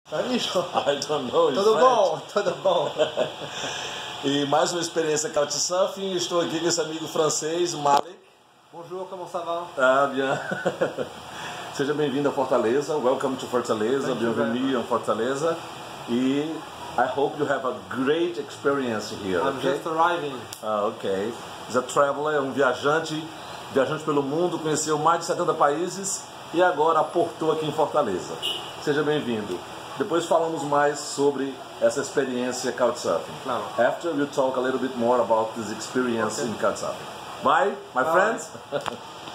I don't know. Tudo bom, tudo bom. E mais uma experiência Couchsurfing. Estou aqui com esse amigo francês, Mali. Bonjour, comment ça va? Ah, bien. Seja bem-vindo a Fortaleza. Welcome to Fortaleza. Bienvenue em Fortaleza. E I hope you have a great experience here. I'm just arriving. Ah, ok. He's a traveler, um viajante pelo mundo, conheceu mais de 70 países e agora aportou aqui em Fortaleza. Seja bem-vindo. Depois falamos mais sobre essa experiência Couchsurfing. Claro. After we'll talk a little bit more about this experience in Couchsurfing. Bye, my friends.